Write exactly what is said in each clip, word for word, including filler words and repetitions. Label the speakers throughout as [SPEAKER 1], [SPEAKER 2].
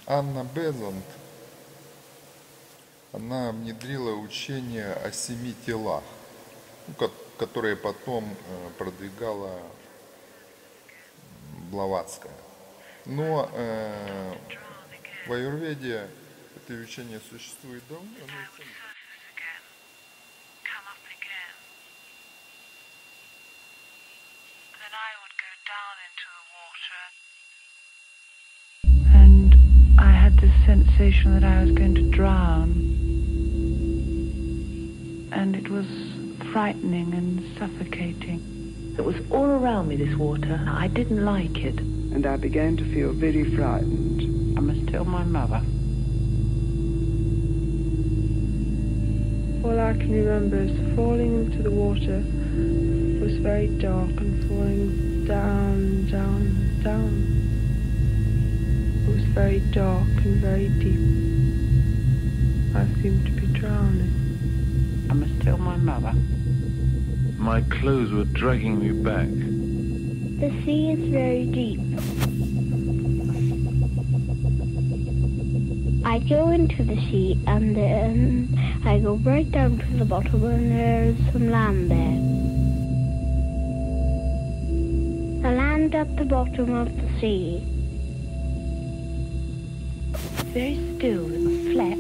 [SPEAKER 1] Анна Безант, она внедрила учение о семи телах, ну, ко- которые потом э, продвигала Блаватская. Но э, в аюрведе это учение существует давно. оно и сами-
[SPEAKER 2] And I had this sensation that I was going to drown. And it was frightening and suffocating. It was all around me, this water. I didn't like it.
[SPEAKER 3] And I began to feel very frightened.
[SPEAKER 2] I must tell my mother.
[SPEAKER 4] All I can remember is falling into the water. It was very dark and falling down, down, down. It was very dark and very deep. I seemed to be drowning.
[SPEAKER 2] I must tell my mother.
[SPEAKER 5] My clothes were dragging me back.
[SPEAKER 6] The sea is very deep. I go into the sea and then I go right down to the bottom and there's some land there. The land at the bottom of the sea.
[SPEAKER 2] Very still, it was flat.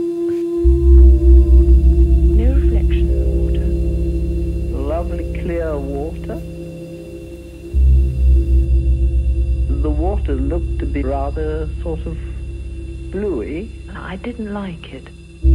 [SPEAKER 2] No reflection in the water.
[SPEAKER 3] Lovely clear water. The water looked to be rather sort of bluey.
[SPEAKER 2] I didn't like it.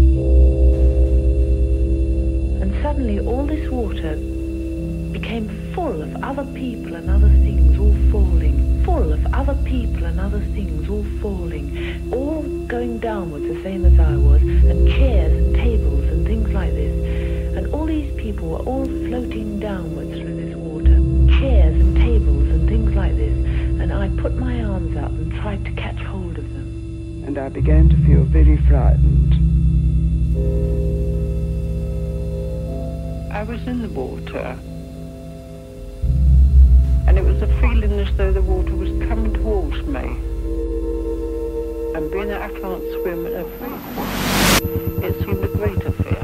[SPEAKER 2] And suddenly all this water became full of other people and other things all falling. Full of other people and other things all falling. All going downwards the same as I was. And chairs and tables and things like this. And all these people were all floating downwards through this water. Chairs and tables and things like this. And I put my arms up and tried to catch hold of them.
[SPEAKER 3] And I began to feel very frightened.
[SPEAKER 2] I was in the water, and it was a feeling as though the water was coming towards me. And being that I can't swim and everything, it seemed a greater fear.